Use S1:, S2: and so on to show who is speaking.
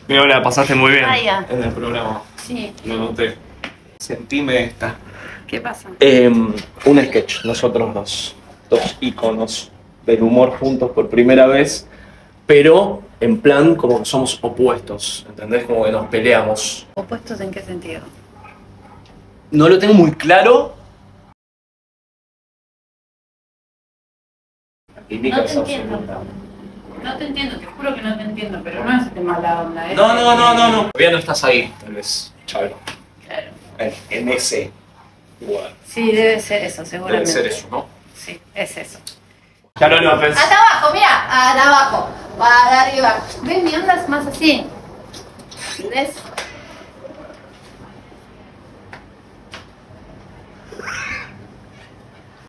S1: Mira, la pasaste muy bien
S2: Vaya.
S1: en el programa.
S2: Sí.
S1: Lo noté. Sentime esta.
S2: ¿Qué pasa?
S1: Un sketch, nosotros dos íconos del humor juntos por primera vez, pero en plan como que somos opuestos, ¿entendés? Como que nos peleamos.
S2: ¿Opuestos en qué sentido?
S1: No lo tengo muy claro.
S2: No te entiendo. No te entiendo, te juro que no te entiendo, pero no es de mala onda, ¿eh?
S1: No. Todavía no estás ahí, tal vez, Chávez.
S2: Claro.
S1: En ese lugar.
S2: Sí, debe ser eso, seguramente.
S1: Debe ser eso, ¿no?
S2: Sí, es eso.
S1: Charo López.
S2: Hasta abajo, mira, hasta abajo, para arriba. ¿Ves? Mi onda es más así. ¿Ves?